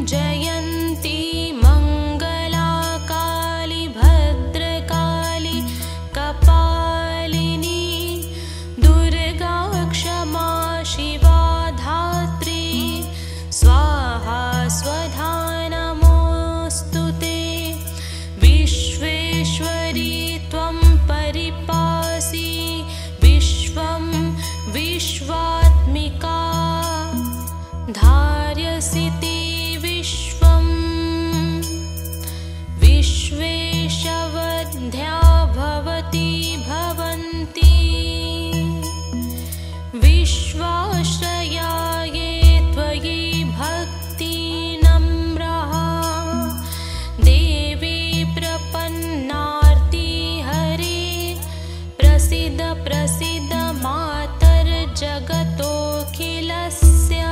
जयन्ती मङ्गला काली भद्रकाली कपालिनी दुर्गा क्षमा शिवा धात्री स्वाहा स्वधा नमोऽस्तु ते विश्वेश्वरी त्वं परिपासि विश्वं विश्वात्मिका धार्यसि ते विश्वं विश्वेशवध्या भवति भवन्ति विश्वाश्रयाये त्वयि भक्ति नम्रः देवी प्रपन्नार्ति हरे प्रसीद प्रसीद मातर्जगतोऽखिलस्य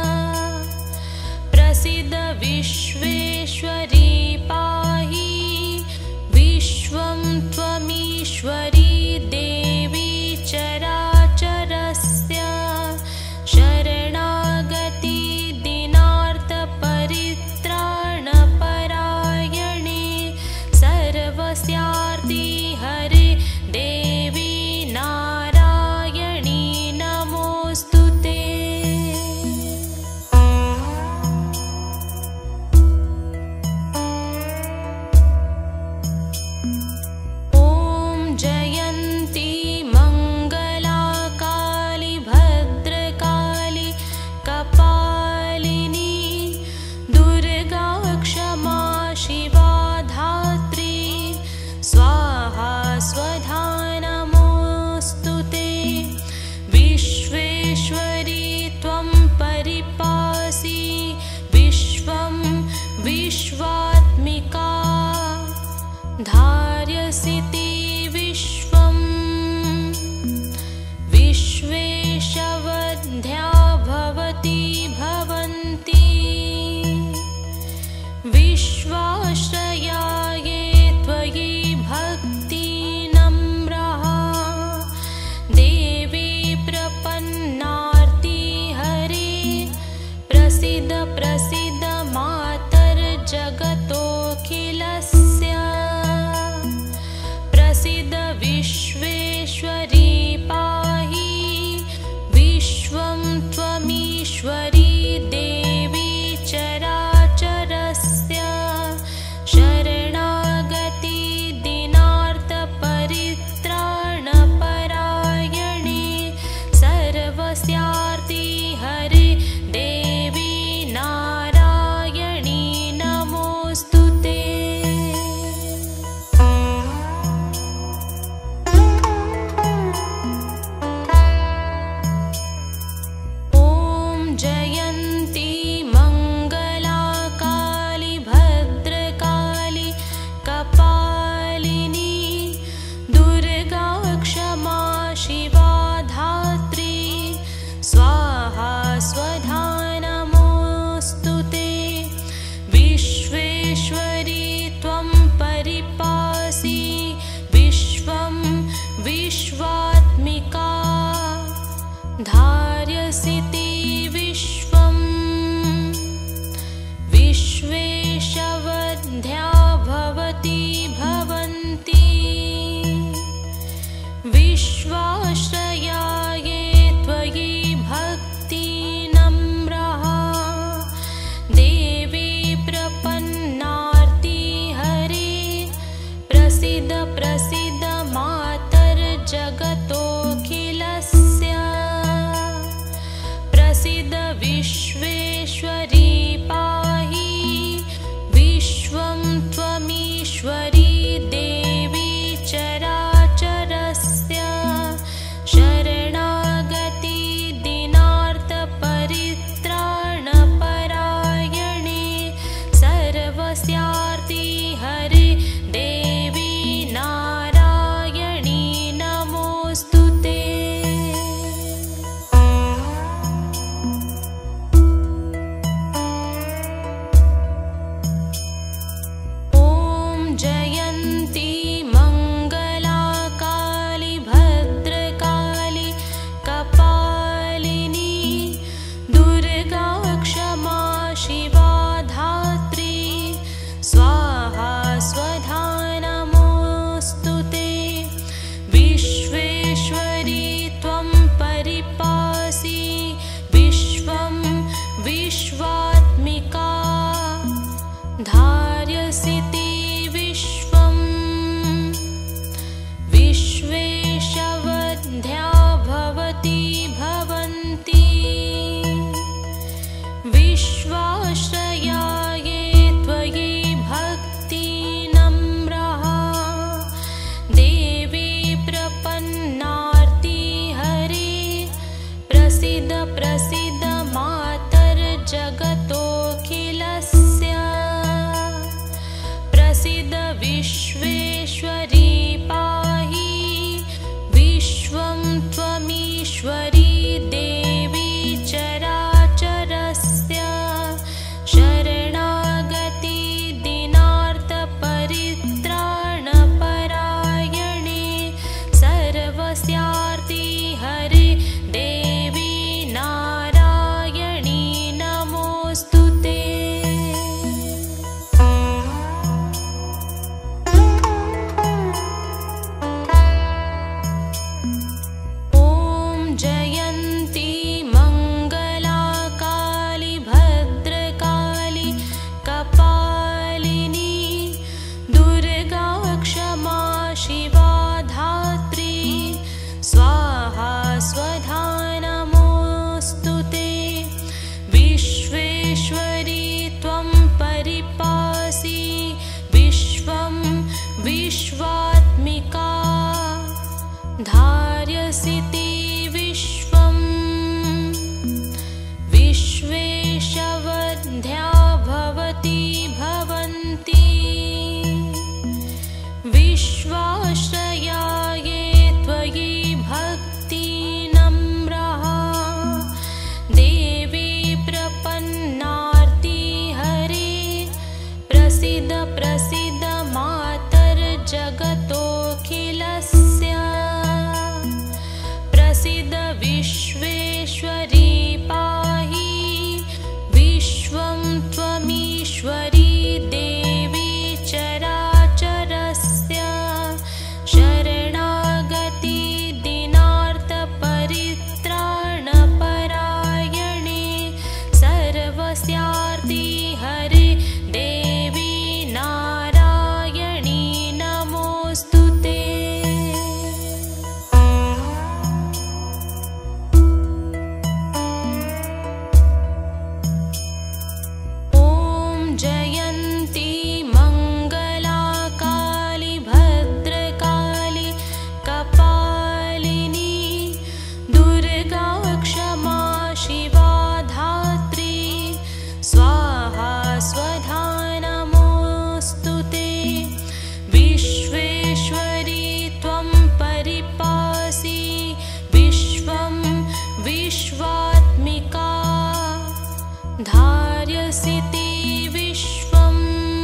प्रसीद विश्वेश्वरी पाहि विश्वं त्वमीश्वरी देवी चराचरस्य शरणागति दीनार्तपरित्राणपरायणे सर्वस्यार्ति हरे देवी नारायणी नमोऽस्तु ते ॐ जयन्ती मङ्गला काली भद्रकाली कपालिनी दुर्गा क्षमा शिवा धात्री स्वाहा स्वधा नमोऽस्तु ते विश्वेश्वरी त्वं परिपासि विश्वं विश्वात्मिका धार्यसि ते विश्वं विश्वेशवध्या भवति भवन्ति विश्वाश्रयाये त्वयि भक्ति नम्रः देवी प्रपन्नार्ति हरे प्रसीद प्रसीद मातर्जगतोऽखिलस्य प्रसीद विश्वेश्वरी पाहि विश्वं त्वमीश्वरी देवी चराचरस्य शरणागति दीनार्तपरित्राणपरायणे सर्वस्यार्ति हरे देवी नारायणी नमोऽस्तु ते ॐ जयन्ती मङ्गला काली भद्रकाली कपालिनी दुर्गा क्षमा शिवा धात्री स्वाहा स्वधा नमोऽस्तु ते विश्वेश्वरी त्वं परिपासि विश्वं विश्वात्मिका धार्यसि ते विश्वं धार्यसि ते विश्वं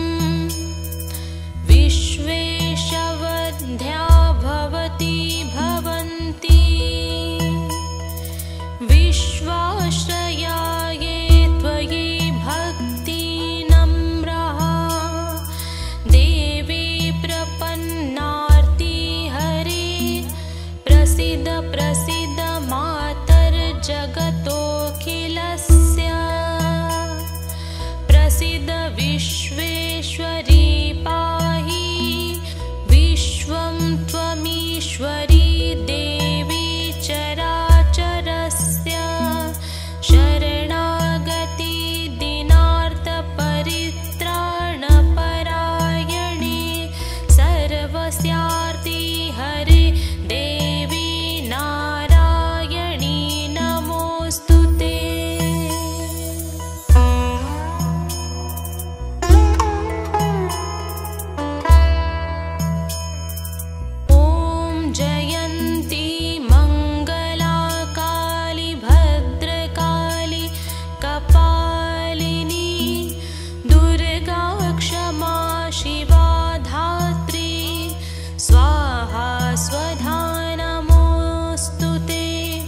विश्वेशवध्या भवति भवन्ति विश्वाश्रयाये त्वयि भक्ति नम्रः देवी प्रपन्नार्ति हरे प्रसीद प्रसीद मातर्जगतोऽखिलस्य प्रसीद विश्वेश्वरी पाहि विश्वं त्वमीश्वरी देवी चराचरस्य शरणागति दीनार्तपरित्राणपरायणे सर्वस्यार्ति हरे देवी नारायणी नमोऽस्तु ते। ॐ जयन्ती मङ्गला काली भद्रकाली कपालिनी दुर्गा क्षमा शिवा धात्री स्वाहा स्वधा नमोऽस्तु ते।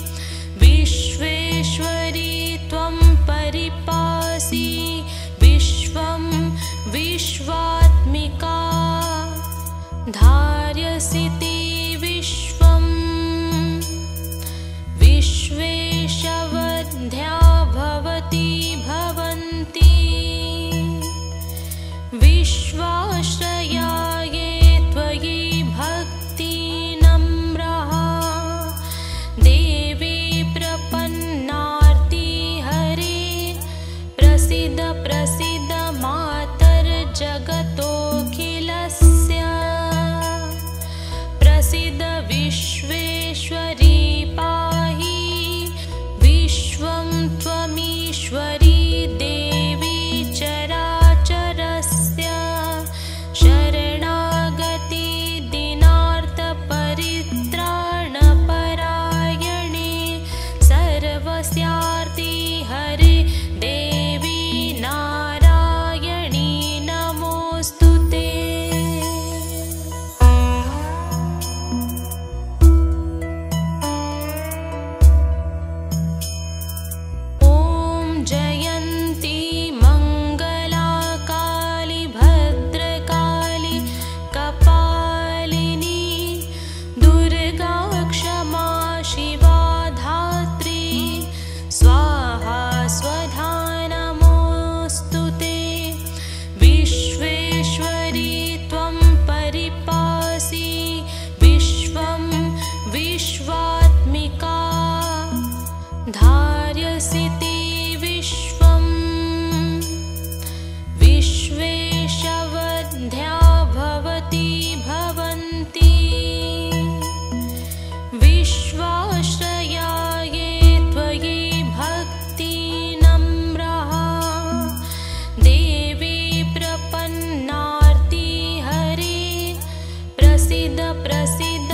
विश्वेश्वरी त्वं परिपासि विश्वं विश्वात्मिका धार्यसि ते विश्वं विश्वेशवध्या भवति भवन्ति विश्वाश्रयाये त्वयि भक्ति नम्रः देवी प्रपन्नार्ति हरे प्रसीद प्रसीद मातर्जगतोऽखिलस्य प्रसीद विश्वेश्वरी पाहि विश्वं त्वमीश्वरी देवी चराचरस्य शरणागति दीनार्तपरित्राणपरायणे सर्वस्यार्ति हरे देवी नारायणी नमोऽस्तु ते। ॐ जयन्ती मङ्गला काली भद्रकाली कपालिनी दुर्गा क्षमा शिवा धात्री स्वाहा स्वधा नमोऽस्तु ते। विश्वेश्वरी त्वं परिपासि विश्वं विश्वात्मिका धार्यसि ते विश्वं विश्वेशवध्या भवति भवन्ति विश्वाश्रयाये त्वयि भक्ति नम्रः देवी प्रपन्नार्ति हरे प्रसीद प्रसीद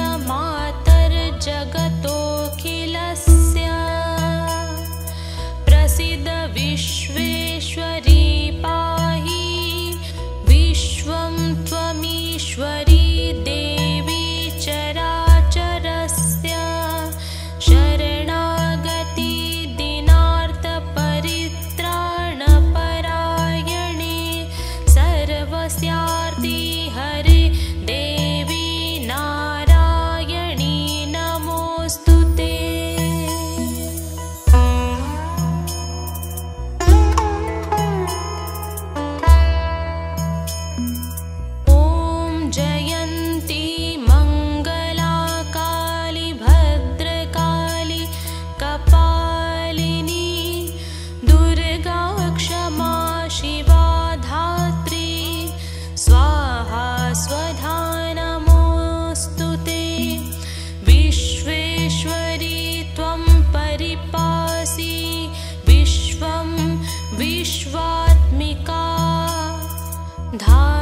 मातर्जगतोऽखिलस्य प्रसीद विश्वेश्वरी पाहि विश्वं त्वमीश्वरी देवी चराचरस्य शरणागति दीनार्तपरित्राणपरायणे सर्वस्यार्ति हरे देवी नारायणी नमोऽस्तु ते। ॐ जयन्ती मङ्गला काली भद्रकाली कपालिनी दुर्गा क्षमा शिवा धात्री स्वाहा स्वधा नमोऽस्तु ते। विश्वेश्वरी त्वं परिपासि विश्वं विश्वात्मिका धार्यसि